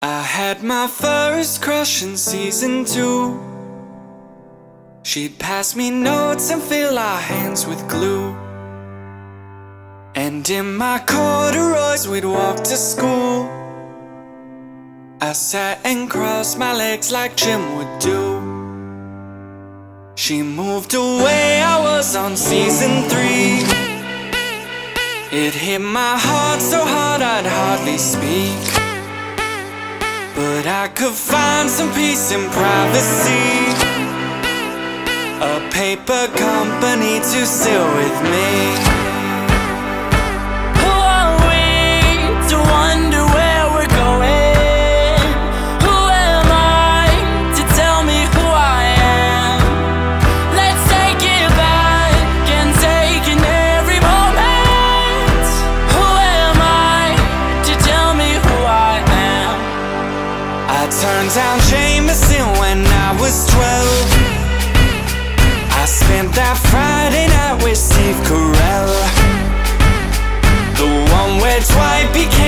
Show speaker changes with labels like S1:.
S1: I had my first crush in season 2. She'd pass me notes and fill our hands with glue. And in my corduroys we'd walk to school. I sat and crossed my legs like Jim would do. She moved away, I was on season 3. It hit my heart so hard I'd hardly speak, but I could find some peace in privacy. A paper company to sit with me.
S2: Who are we to wonder where we're going? Who am I to tell me who I am? Let's take it back and take in every moment. Who am I to tell me who I am?
S1: I turned down Jameson when I was 12. I spent that Friday night with Steve Carell, the one where Dwight became